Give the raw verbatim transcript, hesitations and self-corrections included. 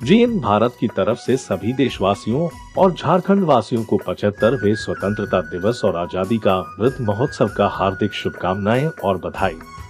GM Bharat की तरफ से सभी देशवासियों और झारखंड वासियों को पचहत्तरवें स्वतंत्रता दिवस और आजादी का अमृत महोत्सव का हार्दिक शुभकामनाएं और बधाई।